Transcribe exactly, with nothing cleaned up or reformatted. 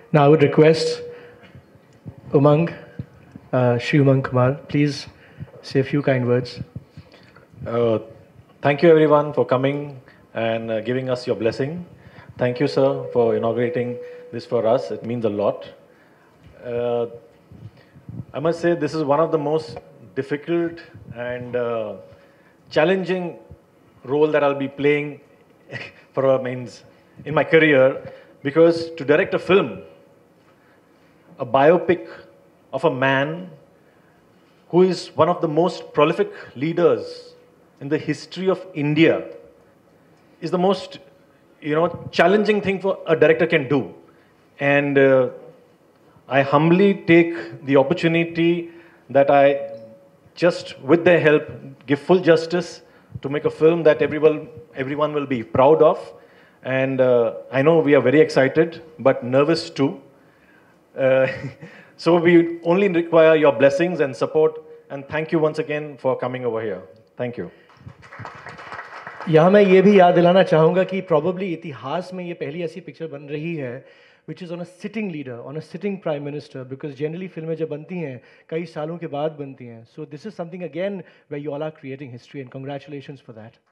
Now I would request Umang, uh, Shri Umang Kumar, please say a few kind words. Uh, thank you everyone for coming and uh, giving us your blessing. Thank you, sir, for inaugurating this for us. It means a lot. Uh, I must say this is one of the most difficult and uh, challenging role that I'll be playing for a means in my career, because to direct a film, a biopic of a man who is one of the most prolific leaders in the history of India is the most, you know, challenging thing for a director can do. And uh, I humbly take the opportunity that I just, with their help, give full justice to make a film that everyone, everyone will be proud of. And uh, I know we are very excited, but nervous too. Uh, so we only require your blessings and support. And thank you once again for coming over here. Thank you. यहाँ मैं ये भी याद दिलाना चाहूँगा कि probably इतिहास में ये पहली ऐसी पिक्चर बन रही है which is on a sitting leader, on a sitting prime minister, because generally फिल्में जब बनती हैं कई सालों के बाद बनती हैं. So this is something again where you all are creating history, and congratulations for that.